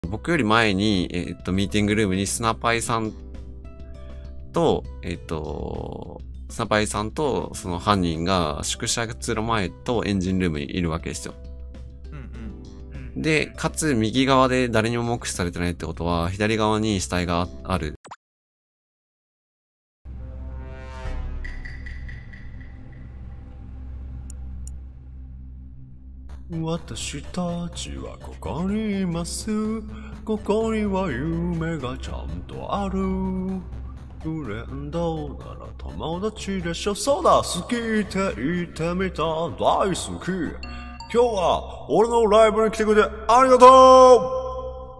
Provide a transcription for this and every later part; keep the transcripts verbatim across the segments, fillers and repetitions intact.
僕より前に、えっと、ミーティングルームにスナパイさんと、えっと、スナパイさんとその犯人が宿舎通路前とエンジンルームにいるわけですよ。うんうん、で、かつ右側で誰にも目視されてないってことは、左側に死体がある。 私たちはここにいます。ここには夢がちゃんとある。フレンドなら友達でしょ。そうだ、好きって言ってみた。大好き。今日は俺のライブに来てくれてありがとう。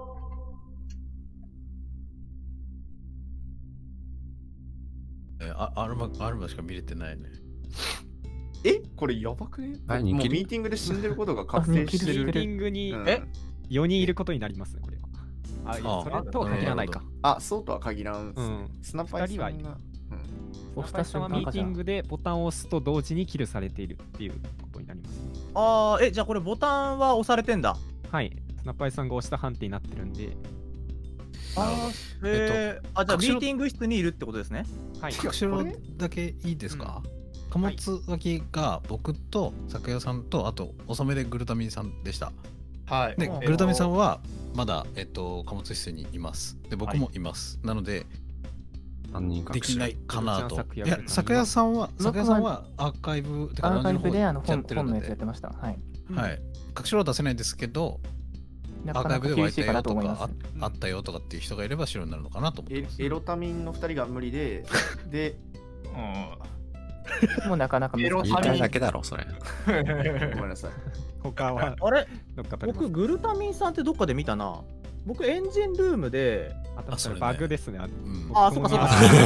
えあアルマアルマしか見れてないね。 えこれやばくね。もうミーティングで死んでることが確定してる。 ミーティングに、うん、えよにんいることになりますね、これは。あ、それとは限らないか。 あ、そうとは限らん、ね。うん、スナパイさんが。 お二人はミーティングでボタンを押すと同時にキルされているっていうことになります、ね。 ああ、え、じゃあこれボタンは押されてんだ。 はい。スナパイさんが押した判定になってるんで。 ああ、えー、あ、じゃあミーティング室にいるってことですね。 はい。隠しろだけいいですか？貨物脇が僕と酒屋さんとあと遅めでグルタミンさんでした。はい。で、グルタミンさんはまだえっと貨物室にいます。で、僕もいます。なのでできないかなと。いや、酒屋さんは酒屋さんはアーカイブアーカイブであの本のやつやってました。はい。 はい。隠しろは出せないですけど。アーカイブで湧いたよとか あ, あったよとかっていう人がいれば白になるのかなと思ってます。 エロタミンのふたりが無理で、で、 もうなかなか難しい。 言いたいだけだろ、それ。 ごめんなさい。 他はあれ僕、グルタミンさんってどっかで見たな。僕、エンジンルームで、 あ、それバグですね。 あ、そっかそっか。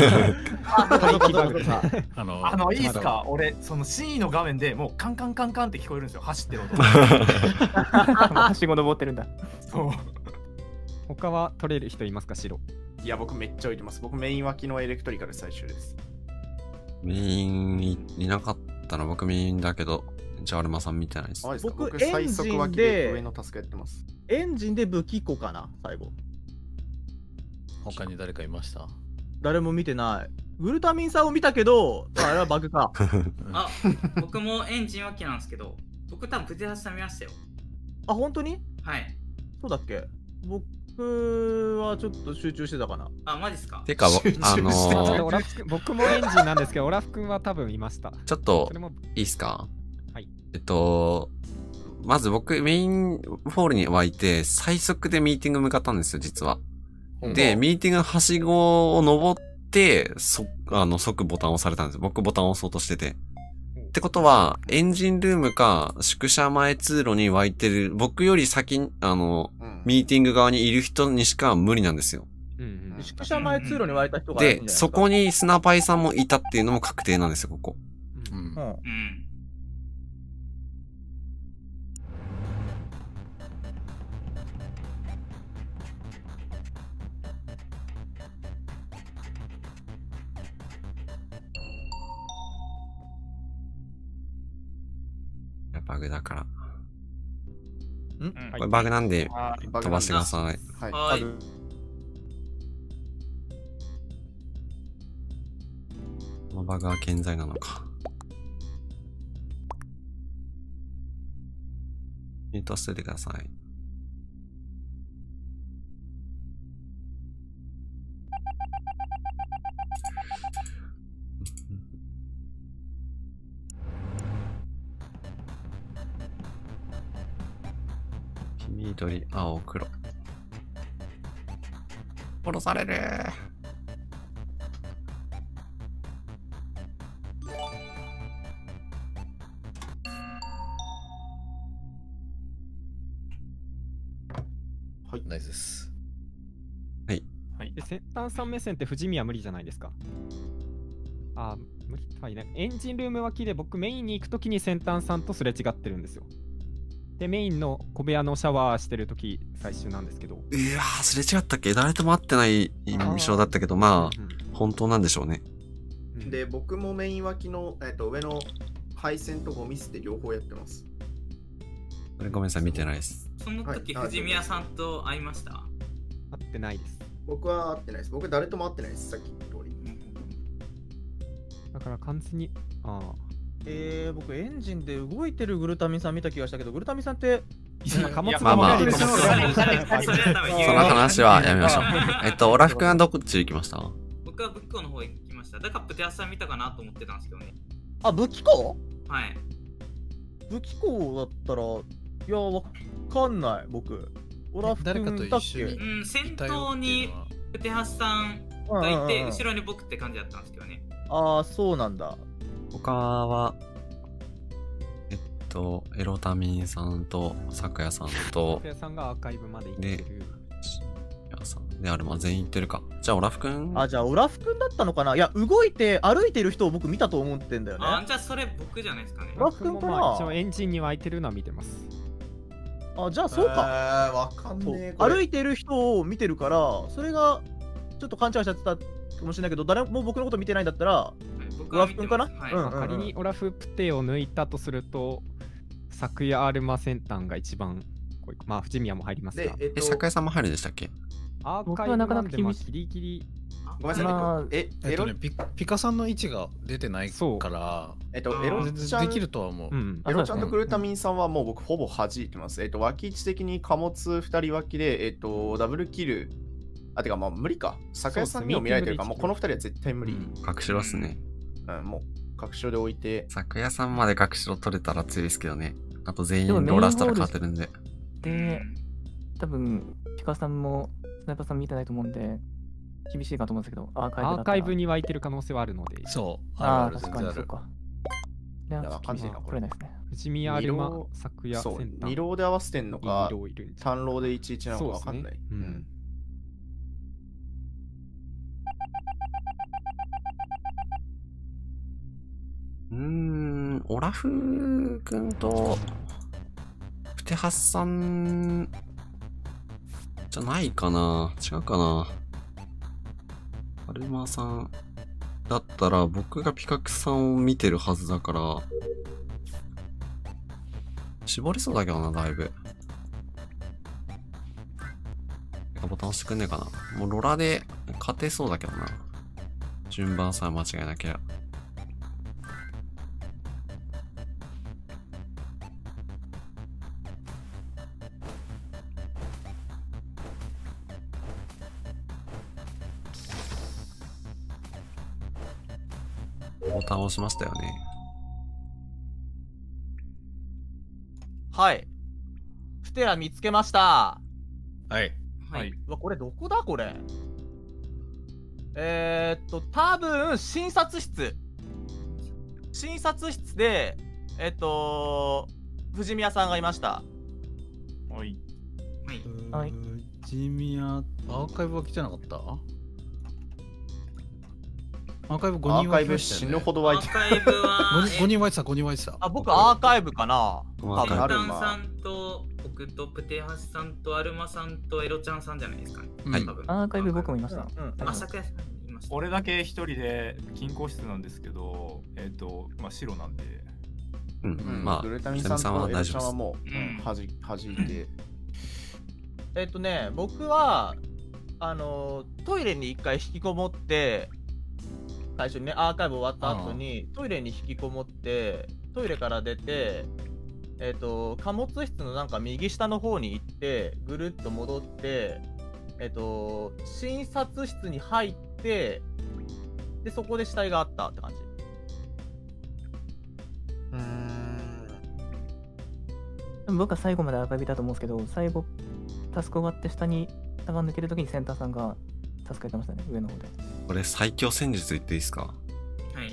あの、あの、いいっすか？俺、その シー の画面でもうカンカンカンカンって聞こえるんですよ。走ってる音。 はしご登ってるんだ。 そう。 他は取れる人いますか、白？ いや、僕めっちゃ置いてます。僕メイン脇のエレクトリカル最終です。 メインにいなかったら僕メインだけど、じゃあアルマさん見てないです。 僕、僕最速脇で上のタスクやってます。 エンジンで武器庫かな、最後。 他に誰かいました？ 誰も見てない。グルタミンさんを見たけど、あれはバグか。 あ、僕もエンジン脇なんですけど、僕多分プテハスさん見ましたよ。 あ、本当に？ はい。 そうだっけ？僕はちょっと集中してたかな。 あ、マジっすか？ てか、あのー、僕もエンジンなんですけど、オラフ君は多分いました。 ちょっと、いいっすか？ はい。 えっと、まず僕、メインホールに湧いて、最速でミーティング向かったんですよ、実は。で、ミーティングのはしごを登って、そ、あの、即ボタンを押されたんですよ。僕ボタンを押そうとしてて。ってことは、エンジンルームか、宿舎前通路に湧いてる、僕より先に、あの、うん、ミーティング側にいる人にしか無理なんですよ。 うんうん、宿舎前通路に湧いた人がで、そこにスナパイさんもいたっていうのも確定なんですよ、ここ。 うん。うんうんバグだから。 んこれバグなんで飛ばしてください。 はい。はい、 このバグは健在なのか。ミュート捨ててください。緑、青、黒。殺されるー。 はい、ナイスです。 はい。 はい、で、先端さん目線って富士見は無理じゃないですか。あ、無理はいね。エンジンルーム脇で僕メインに行くときに先端さんとすれ違ってるんですよ。で、メインの小部屋のシャワーしてるとき最終なんですけど。 いやー、すれ違ったっけ？誰とも会ってない印象だったけど、まあ、うん、本当なんでしょうね。 で、僕もメイン脇の、えっと、上の配線とゴミ捨て両方やってます。 これごめんなさい、見てないです。 その時、 はい藤宮さんと会いました？ 会ってないです。 僕は会ってないです。僕誰とも会ってないです、さっき言った通り。 だから完全に、ああ。 えー、僕エンジンで動いてるグルタミンさん見た気がしたけど、グルタミンさんって貨物まあまあ、 貨物その話はやめましょう。えっと、オラフ君はどこっち行きました？ 僕は武器庫の方行きました。だからプテハスさん見たかなと思ってたんですけどね。 あ、武器庫？ はい。 武器庫だったら、いや、わかんない、僕。オラフ君いたっけ？ うん、先頭にプテハスさんがいて、後ろに僕って感じだったんですけどね。 ああ、そうなんだ。 他は、えっと、エロタミンさんと、咲夜さんと、 咲夜さんがアーカイブまで行ってる。 で、さんで、あれ、まあ全員行ってるか。じゃあ、オラフ君？ あ、じゃあ、オラフ君だったのかな。いや、動いて、歩いてる人を僕見たと思ってんだよね。 あ、じゃあ、それ僕じゃないですかね。 オラフ君かな。 まあ、一応エンジンに湧いてるのは見てます。 あ、じゃあ、そうか。 えー、わかんねえ。 歩いてる人を見てるから、それが、ちょっと勘違いしちゃってたかもしれないけど、誰も僕のこと見てないんだったら、オラフ君かな。 仮にオラフプテを抜いたとすると、昨夜アルマ先端が一番、まあ、藤宮も入りますが。 え、咲夜さんも入るんでしたっけ？ アーカイブなんで、まあ、ギリギリ。 ごめんなさい、え、 えっとね、ピピカさんの位置が出てないから、 えっと、エロちゃん、 できるとは思う。 エロちゃんとグルタミンさんはもう僕ほぼ弾いてます。えっと、脇位置的に貨物ふたり脇で、えっと、ダブルキル、あ、てかまあ無理か。咲夜さんにも見られてるから、もうこのふたりは絶対無理。 隠しろっすね。 うん、もう、隠しろで置いて。 咲夜さんまで隠しろ取れたら強いですけどね。あと全員ローラーしたら勝てるんで。 で、多分、ピカさんもスナイパーさん見てないと思うんで、厳しいかと思うんですけど、アーカイブだったら。 アーカイブに湧いてる可能性はあるので。 そう。 ああ、確かにそうか。いや、 わかんないな、これ。 藤宮アルマ、昨夜そう、にローで合わせてんのか、さんローでいちいちなのかわかんない。 うん。 うーん、オラフ君と、プテハスさん、じゃないかな？違うかな？アルマさん、だったら僕がピカクさんを見てるはずだから、絞れそうだけどな、だいぶ。ボタン押してくんねえかな。もうロラで勝てそうだけどな。順番さえ間違えなきゃ。ボタン押しましたよね。 はい。プテラ見つけました。 はい。 はい。うわ、これどこだこれ。えー、っと、多分診察室。診察室で、えっと、藤宮さんがいました。 はい。 はい。 藤宮、アーカイブは来てなかった？アーカイブごにんアーカイブ死ぬほど湧いてる。 アーカイブはごにん湧いてた、ごにん湧いてた。 あ、僕アーカイブかな。 センタンさんと僕とプテハスさんとアルマさんとエロちゃんさんじゃないですかね。 はい。アーカイブ僕もいました。 あ、昨夜さんいました。 俺だけ一人で金庫室なんですけど、えっと、まあ白なんで。 うん、まあ、 グルタミンさんとエロちゃんはもう、はじ、はじいて。 えっとね、僕は、あの、トイレに一回引きこもって、最初にね、アーカイブ終わった後にトイレに引きこもって、トイレから出て、えっと、貨物室のなんか右下の方に行って、ぐるっと戻って、えっと、診察室に入って、で、そこで死体があったって感じ。 うーん。僕は最後までアーカイブいたと思うんですけど、最後、タスク終わって下に、下が抜けるときにセンターさんが助けてましたね、上の方で。 これ最強戦術言っていいですか？ はい。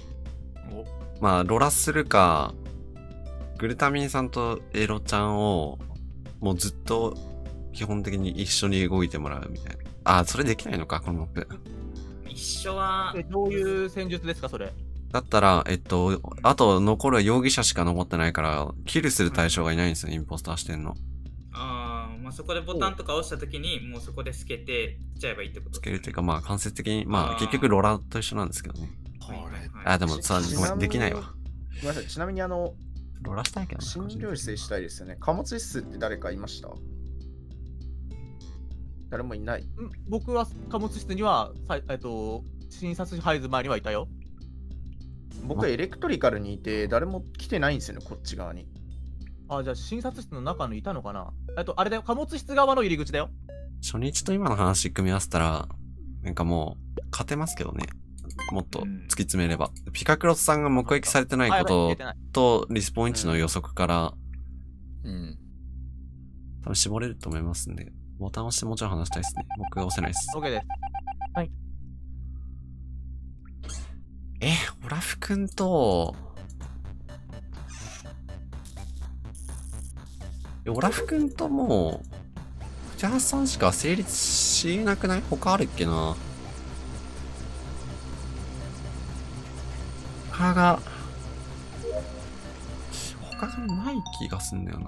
おまあ、ロラするか、グルタミンさんとエロちゃんを、もうずっと基本的に一緒に動いてもらうみたいな。あ、それできないのか、このマップ。 一緒は。 え、どういう戦術ですか、それ。 だったら、えっと、あと残る容疑者しか残ってないから、キルする対象がいないんですよ、インポスターしてんの。 ああ、まあそこでボタンとか押したときに、もうそこで透けて、つちゃえばいいってことですね。 つけるっていうか、まあ間接的に、まあ結局ロラと一緒なんですけどね。あ、でもさ、ごめん、できないわ。 ごめんなさい、ちなみにあの、 ロラしたいけど診療室でしたいですよね。貨物室って誰かいました？ 誰もいない。 僕は貨物室には、さいえっと、診察室入る前にはいたよ。 僕はエレクトリカルにいて、誰も来てないんですよね、こっち側に。 あ、じゃあ診察室の中にいたのかな。えっと、あれだよ、貨物室側の入り口だよ。 初日と今の話組み合わせたら、なんかもう、勝てますけどね。もっと突き詰めれば。ピカクロスさんが目撃されてないことと、リスポーン値の予測から、うん。多分絞れると思いますんで、ボタン押してもちろん話したいですね。僕は押せないです。 OK です。はい。 え、オラフ君と、オラフ君ともう、藤原さんしか成立しなくない？他あるっけな？他が、他がない気がすんだよな。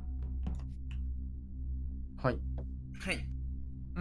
はい。 はい。 うん。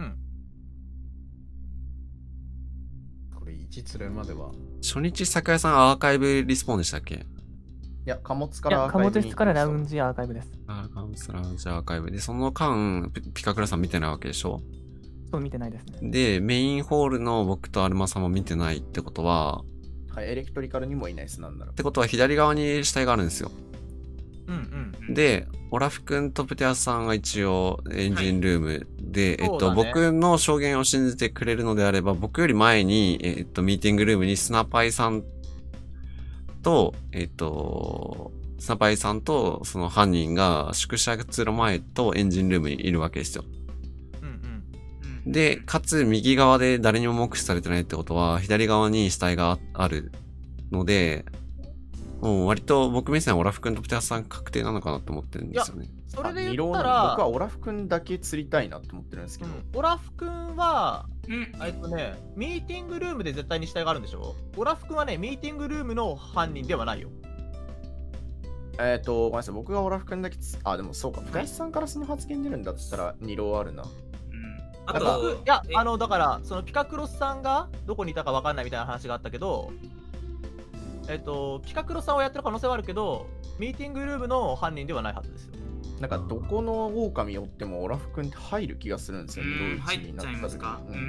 これいち釣れるまでは。 初日、酒屋さんアーカイブリスポーンでしたっけ？ いや、貨物からアーカイブ。貨物室からラウンジアーカイブです。 あ、貨物ラウンジアーカイブ。で、その間、ピ, ピカクラさん見てないわけでしょ？ そう、見てないですね。 で、メインホールの僕とアルマさんも見てないってことは、 はい、エレクトリカルにもいないです、なんだろう。 ってことは左側に死体があるんですよ。 うんうん。 で、オラフ君とプテアスさんが一応エンジンルームで、はい、えっと、 ね、 僕の証言を信じてくれるのであれば、僕より前に、えっと、ミーティングルームにスナパイさんと、えっと、スナパイさんとその犯人が宿舎通路前とエンジンルームにいるわけですよ。 うんうん。 で、かつ右側で誰にも目視されてないってことは、左側に死体があるので、もう割と僕目線はオラフ君とプテアスさん確定なのかなと思ってるんですよね。 それで言ったら、 僕はオラフ君だけ釣りたいなと思ってるんですけど。うん、 オラフ君は、えっとね、ミーティングルームで絶対に死体があるんでしょ？オラフ君はね、ミーティングルームの犯人ではないよ。 えっと、ごめんなさい、僕がオラフ君だけつ、あ、でもそうか、プテアスさんからその発言出るんだったらに浪あるな。 あと、いや、あの、だから、そのピカクロスさんがどこにいたか分かんないみたいな話があったけど、えっと、ピカクロスさんをやってる可能性はあるけど、ミーティングルームの犯人ではないはずですよ。 なんか、どこの狼寄ってもオラフ君って入る気がするんですよ、 うん、入っちゃいますか。うん。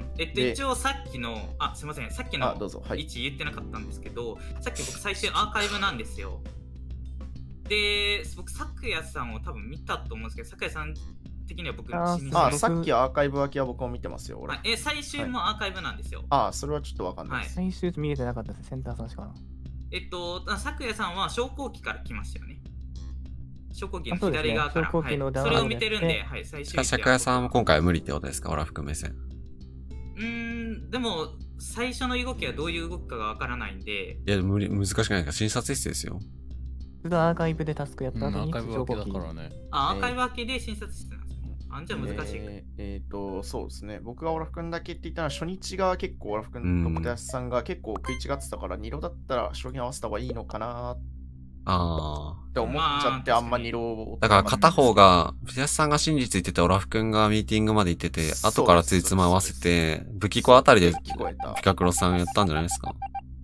えっと、一応さっきの、あ、すいません、さっきの位置言ってなかったんですけど、さっき僕最終アーカイブなんですよ。で、僕、咲夜さんを多分見たと思うんですけど、咲夜さん的には僕、 ああ、さっきアーカイブ脇は僕も見てますよ、俺。 え、最終もアーカイブなんですよ。 ああ、それはちょっとわかんないです。 最終見えてなかったです、センターさんしかな。 えっと、咲夜さんは昇降機から来ましたよね。昇降機の左側から。それを見てるんで、はい、最終。 咲夜さんも今回は無理ってことですか、オラフ君目線。 うーん、でも、最初の動きはどういう動きかがわからないんで。 いや、無理、難しくないか、診察室ですよ。 アーカイブでタスクやった後に昇降機だからね。 あ、アーカイブ分けで診察室なんですね。あんじゃ難しいか。 えー、えーと、そうですね。僕がオラフ君だけって言ったのは、初日が結構オラフ君とポテアスさんが結構食い違ってたから、に浪だったら証言合わせた方がいいのかなあって思っちゃって、あんまに浪だから片方が、ポテアスさんが真実言ってて、オラフ君がミーティングまで行ってて、後からついつま合わせて、武器庫あたりでピカクロさんやったんじゃないですか。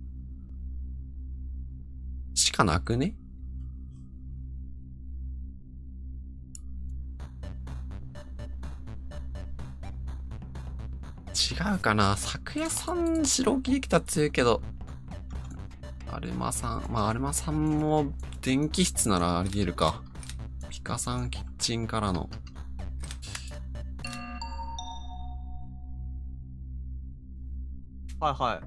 しかなくね？違うかな。昨夜さん白木できたって言うけど、アルマさん、まあアルマさんも電気室ならあり得るか。ピカさんキッチンからの。 はいはい。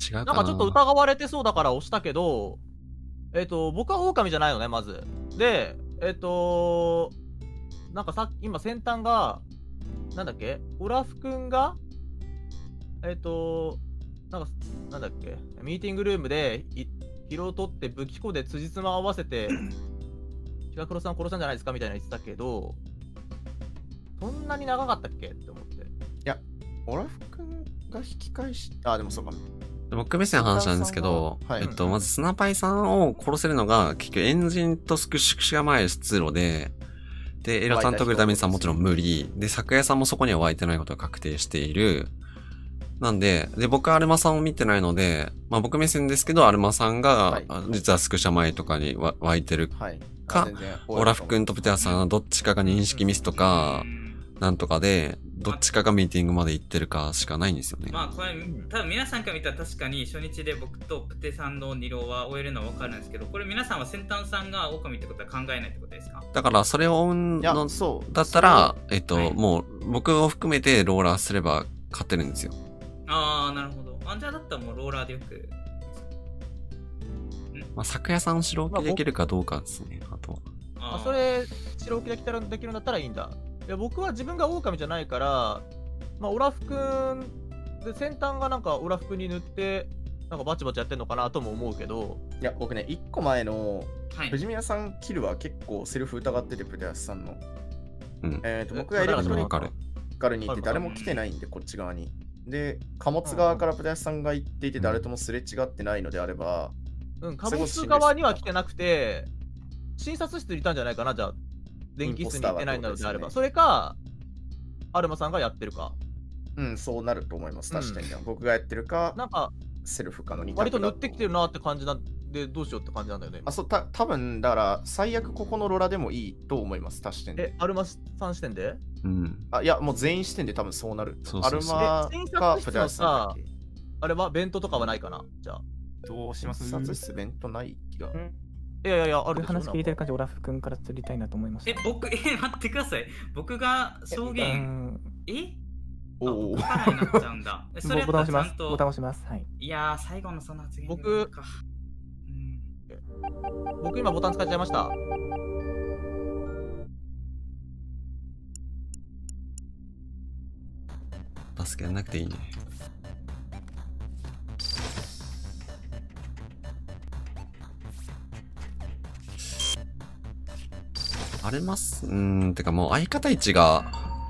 違うかな。 なんかちょっと疑われてそうだから押したけど、えっと、僕は狼じゃないのね、まず。で、えっと、なんかさっき、今先端が、なんだっけオラフ君がえっと、なんか、なんだっけミーティングルームで疲労を取って武器庫で辻褄を合わせて、ピカクロさん殺したんじゃないですかみたいな言ってたけど、そんなに長かったっけって思って。いや、オラフ君が引き返し、あ、でもそうか。 僕目線の話なんですけど、はい、えっと、まずスナパイさんを殺せるのが、結局エンジンと宿舎前通路で、で、エラさんとグルタミンさんもちろん無理。で、昨夜さんもそこには湧いてないことが確定している。なんで、で、僕はアルマさんを見てないので、まあ僕目線ですけど、アルマさんが、はい、実はスクシャ前とかに湧いてるか、はい、オラフ君とプテアさんのどっちかが認識ミスとか、 なんとかで、どっちかがミーティングまで行ってるかしかないんですよね。 まあこれ、多分皆さんから見たら確かに初日で僕とプテさんの二浪は終えるのは分かるんですけど、これ皆さんは先端さんが狼ってことは考えないってことですか？ だからそれを追うのだったら、えっと、はい、もう僕を含めてローラーすれば勝てるんですよ。ああ、なるほど。あ、じゃあだったらもうローラーでよく。 まあ、昨夜さん白置きできるかどうかですね、あとは。 あ、それ、白置きできたらできるんだったらいいんだ。いや、僕は自分が狼じゃないから、まあ、オラフ君で先端がなんかオラフ君に塗って、なんかバチバチやってんのかなとも思うけど。 いや、僕ね、いっこまえの藤宮さんキルは結構セルフ疑ってて、プテアスさんの。うん、えっと、僕がエレクトリカルに行って誰も来てないんで、こっち側に。で、貨物側からプテアスさんが行っていて、誰ともすれ違ってないのであれば、 うん、貨物側には来てなくて、診察室にいたんじゃないかな、じゃあ、電気室に行ってないのであれば。それか、アルマさんがやってるか。 うん、そうなると思います、確かに。うん、僕がやってるか、 なんか、 セルフかのに割と塗ってきてるなって感じなんで、どうしようって感じなんだよね。 あ、そう、た多分だから、最悪ここのロラでもいいと思います、他視点で。 え、アルマさん視点で？ うん。 あ、いや、もう全員視点で多分そうなる。 そうそうそう、 アルマかプテアスさん。 あれは弁当とかはないかな、じゃあ。 どうします？ 診察室弁当ない気が。 いやいやいや、ある話聞いてる感じ、オラフ君から釣りたいなと思いました。 え、僕、え、待ってください。僕が証言、えおお。 分からないなっちゃうんだ。 それボタン押します。ボタン押します。はい。 いやー、最後のその発言。 僕、うん、僕今ボタン使っちゃいました。 助けなくていいね。あれます。うーん、てかもう相方位置が。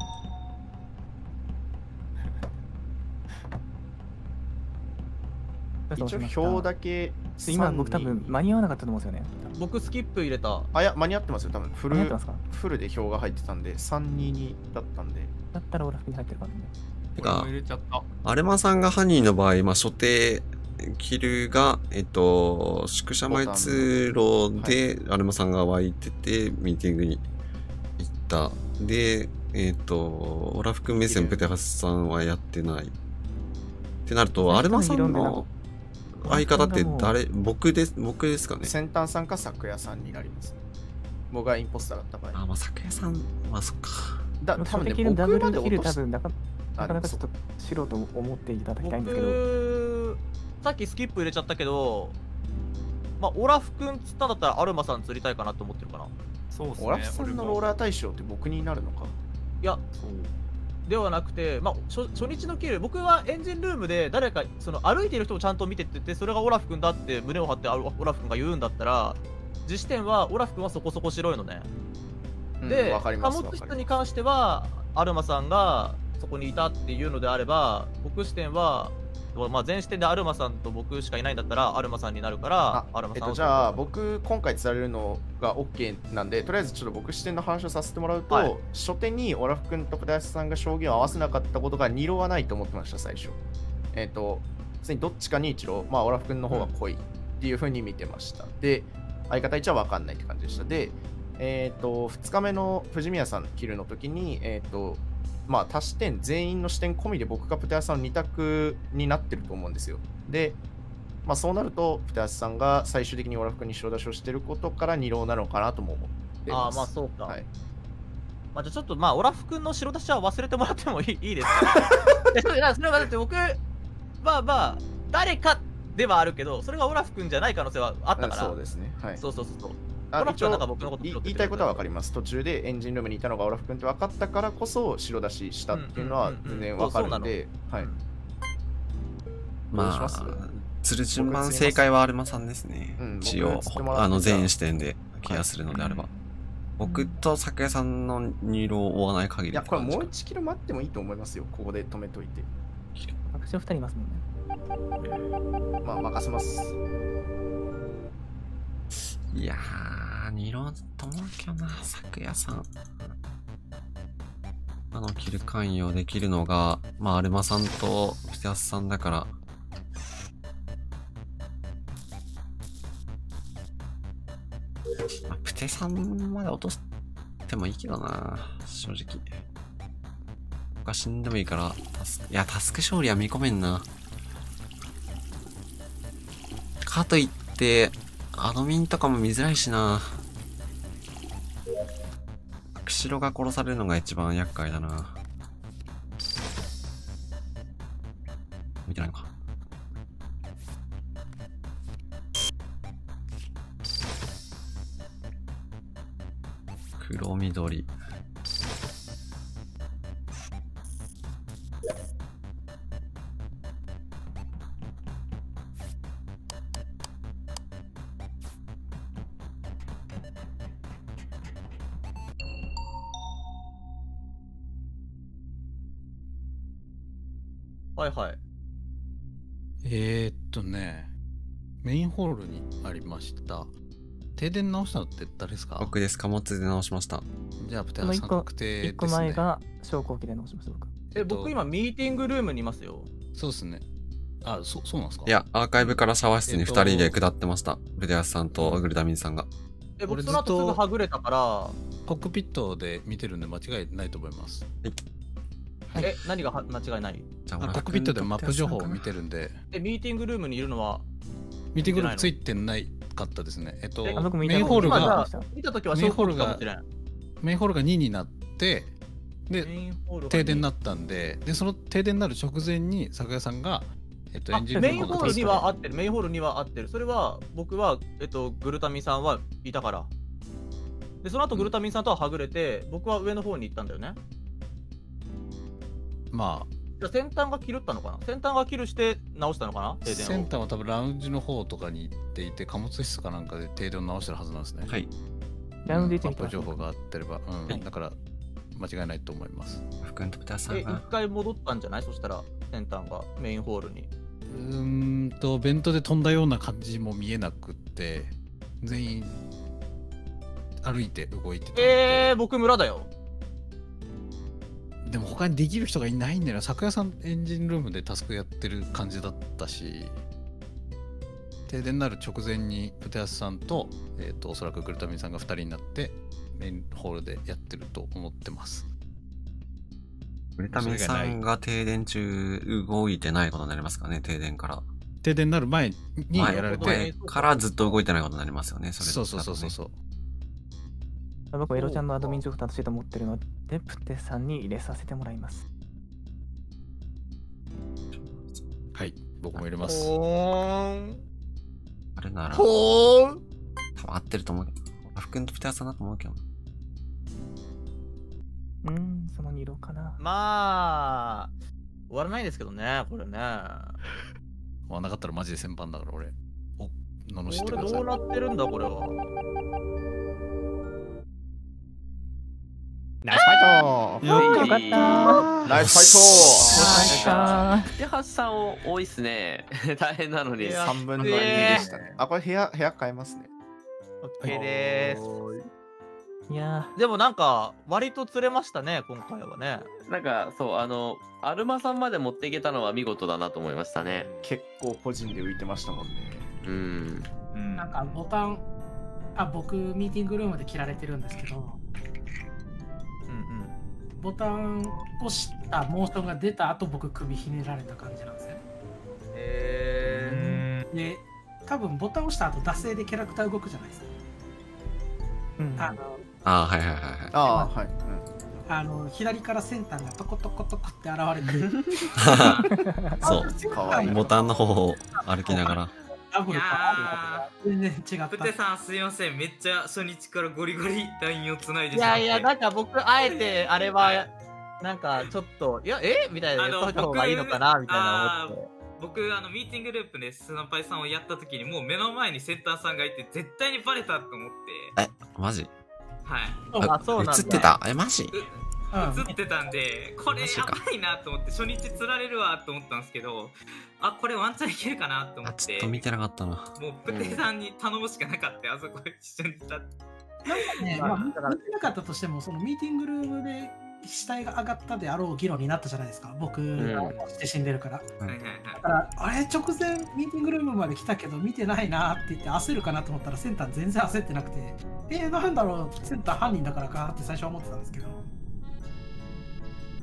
一応表だけ。 今僕多分間に合わなかったと思うんですよね。 僕スキップ入れた。 あ、いや、間に合ってますよ。多分フル、フルで表が入ってたんで、さんににだったんで。 だったらオラフに入ってるからね。 てか、アレマさんがハニーの場合、まあ、所定、キルが、えっと、宿舎前通路で、アレマさんが湧いてて、ミーティングに行った。で、えっと、オラフ君目線、プテハスさんはやってない。ってなると、アレマさんの相方って誰、僕です、僕ですかね。 先端さんか昨夜さんになります。僕がインポスターだった場合。 あ、まあ、昨夜さん、まあ、そっか。 だ、多分ね、 僕ダブルキル多分なかなかちょっと素人思っていただきたいんですけど。 さっきスキップ入れちゃったけど、まあ、オラフ君つったんだったらアルマさん釣りたいかなと思ってるかな。 そうですね。オラフさんのローラー対象って僕になるのか。 いや、ではなくて、まあ、初, 初日のキル、僕はエンジンルームで誰かその歩いている人をちゃんと見てってて、それがオラフ君だって胸を張ってオラフ君が言うんだったら、実視点はオラフ君はそこそこ白いのね。うん、で、貨物室に関しては、アルマさんがそこにいたっていうのであれば、僕視点は、まあ、全視点でアルマさんと僕しかいないんだったらアルマさんになるから、アルマさんを、 えっと、じゃあ僕今回釣られるのが OK なんで、とりあえずちょっと僕視点の話をさせてもらうと、はい、初手にオラフ君とプダヤスさんが証言を合わせなかったことが二浪はないと思ってました、最初。えっと、別にどっちかに一浪、まあオラフ君の方が濃いっていうふうに見てました。うん、で、相方一は分かんないって感じでした。で、えっと、ふつかめの藤宮さんキルの時に、えっと、まあ、多視点、全員の視点込みで僕がプテアスさんのに択になってると思うんですよ。で、まあ、そうなると、プテアスさんが最終的にオラフ君に白出しをしてることから二浪なのかなとも思ってます。 ああ、まあそうか。はい、まあ、じゃあちょっと、まあ、オラフ君の白出しは忘れてもらってもいいいいですかそれはだって僕、まあまあ、誰かではあるけど、それがオラフ君じゃない可能性はあったから。 そうですね。はい。 そうそうそうそう。 あ一応言いたいことは分かります。途中でエンジンルームにいたのがオラフ君って分かったからこそ白出ししたっていうのは全然分かるんで、はい。 まあ、釣る順番正解はアルマさんですね。一応、あの全視点でケアするのであれば。僕と昨夜さんの二浪を追わない限り。 いや、これもういちキロ待ってもいいと思いますよ。ここで止めといて。 私はふたりいますもんね。まあ、任せます。 いやー、二浪だと思うけどな、昨夜さん。あの、キル関与できるのが、まあ、アルマさんとピテアスさんだから。まあ、プテさんまで落としてもいいけどな、正直。 他死んでもいいから、タスいや、タスク勝利は見込めんな。かといって、アドミンとかも見づらいしな。釧路が殺されるのが一番厄介だな。見てないのか。黒緑。 はいはい。 えー、っとね、メインホールにありました。停電直したのって誰ですか？ 僕です。貨物で直しました。 じゃあ、プテラさん確定ですね。 いっこまえが昇降機で直しました、僕。 え、僕今ミーティングルームにいますよ。 そうですね。あ、そ、そうなんですか？ いや、アーカイブからシャワー室にふたりで下ってました。ブデアスさんとグルダミンさんが。 え、僕その後すぐはぐれたから。 コックピットで見てるんで間違いないと思います。 はい。え、何が間違いない？ あ、コックピットでマップ情報を見てるんで。 え、ミーティングルームにいるのはミーティングルームついてないかったですね。えっと、メインホールが、見たときはメインホールが、 メインホールがにになって、で、停電になったんで、で、その停電になる直前に、酒屋さんが、えっと、エンジンルームメインホールには合ってる、メインホールには合ってる。それは、僕は、えっと、グルタミンさんはいたから。で、その後グルタミンさんとははぐれて、僕は上の方に行ったんだよね。 まあ。 じゃ先端が切るったのかな、先端が切るして直したのかな、停電を。 先端は多分ラウンジの方とかに行っていて、貨物室かなんかで停電を直してるはずなんですね。 はい。 ラウンジに情報があってれば、うん、だから間違いないと思います。 福んとプタさんが。え、一回戻ったんじゃない？そしたら先端がメインホールに。 うーんと、ベントで飛んだような感じも見えなくって、全員歩いて動いてたんで。 えー、僕村だよ。 でも他にできる人がいないんだよな。酒屋さんエンジンルームでタスクやってる感じだったし、停電になる直前にプテアスさんと、えーと、おそらくグルタミンさんがふたりになってメインホールでやってると思ってます。 グルタミンさんが停電中動いてないことになりますかね、停電から。 停電になる前にやられて、 前からずっと動いてないことになりますよね、それ、ね、 そうそうそうそうそう。 僕はエロちゃんのアドミン情報担当してと思ってるので、プテさんに入れさせてもらいます。 はい、僕も入れます。 あれなら、 ほーん多分合ってると思うけど、アフ君とピターさんだと思うけど。 うーん、そのに色かな。 まあ、終わらないですけどね、これね。終わなかったらマジで先般だから俺。お、罵ってください。これどうなってるんだ、これは。 ナイスファイトー。よかったー。 ナイスファイトー。 プテハスさん多いっすね。大変なのに。 さんぶんのにでしたね。あ、これ部屋、部屋変えますね。 オッケーでーす。 いやでもなんか、割と釣れましたね、今回はね。 なんか、そう、あの、アルマさんまで持っていけたのは見事だなと思いましたね。 結構個人で浮いてましたもんね。 うん。 うん、なんかボタン、あ、僕、ミーティングルームで切られてるんですけど、ボタン押したモーションが出た後、僕首ひねられた感じなんですね。 へー。で、多分ボタン押した後惰性でキャラクター動くじゃないですか。 うん、 あのあーはいはいはいはい。 ああはい。 うん、あの左から先端がトコトコトコって現れてる。 そう。かわいい。ボタンの方を歩きながら。 ダブルか全然違った。 プテさんすいません、めっちゃ初日からゴリゴリラインをつないでしまって。いやいや、なんか僕あえてあれはなんかちょっといやえみたいな言っといた方がいいのかなみたいな思って。 僕あのミーティングループでスナパイさんをやった時にもう目の前にセンターさんがいて絶対にバレたと思って。 え、マジ？ はい。 あ、そうなんだ。 映ってた。え、マジ？ 映ってたんで、これやばいなと思って初日釣られるわと思ったんですけど、あ、これワンチャンいけるかなと思って。 ちょっと見てなかったな。 もうプテさんに頼むしかなかった、あそこ一緒にいた。 なんかね、まあ、見てなかったとしても、そのミーティングルームで死体が上がったであろう議論になったじゃないですか、僕がして死んでるから。だから、あれ、直前ミーティングルームまで来たけど見てないなって言って焦るかなと思ったら、センター全然焦ってなくて、えー、なんだろう、センター犯人だからかって最初は思ってたんですけど。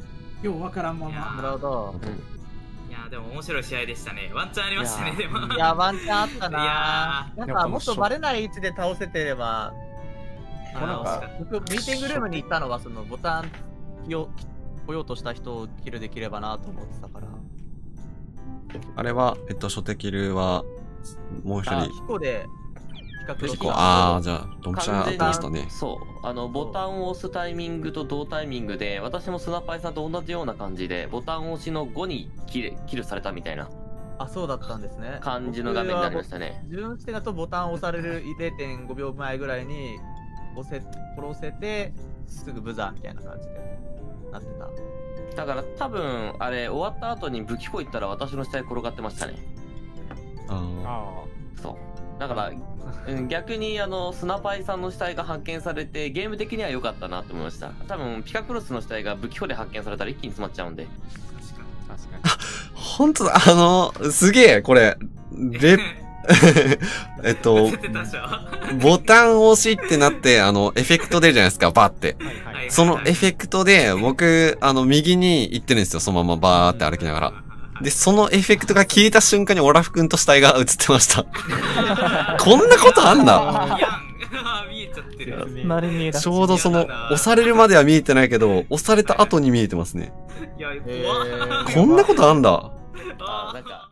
ようわからんまま。 なるほど。 いやでも面白い試合でしたね。ワンチャンありましたね、でも。 いや、ワンチャンあったな。 いやなんかもっとバレない位置で倒せてれば。なんか僕、ミーティングルームに行ったのは、そのボタンを来ようとした人をキルできればなと思ってたから。 あれは、えっと、初手キルは、もう一人。 ヒコで、 ヒコ、ああ、じゃあ、ドンピシャーあってましたね。 そう。あの、ボタンを押すタイミングと同タイミングで、私もスナパイさんと同じような感じで、ボタン押しのごにキル、キルされたみたいな。 あ、そうだったんですね。 感じの画面になりましたね。 自分視点だとボタン押される れいてんごびょうまえぐらいに押せ、殺せて、すぐブザーみたいな感じでなってた。 だから多分、あれ、終わった後に武器庫行ったら私の下に転がってましたね。 ああ。そう。だから、逆にあの、スナパイさんの死体が発見されて、ゲーム的には良かったなと思いました。多分、ピカクロスの死体が武器庫で発見されたら一気に詰まっちゃうんで。 確かに。確かに。 あ、ほんとだ、あの、すげえ、これ、レえっと、ボタン押しってなって、あの、エフェクト出るじゃないですか、バーって。そのエフェクトで、僕、あの、右に行ってるんですよ、そのままバーって歩きながら。で、そのエフェクトが消えた瞬間にオラフ君と死体が映ってました。こんなことあんだ。 見えちゃってる。 ちょうどその、押されるまでは見えてないけど、押された後に見えてますね。 いや、怖こんなことあんだ。 あ、なんか、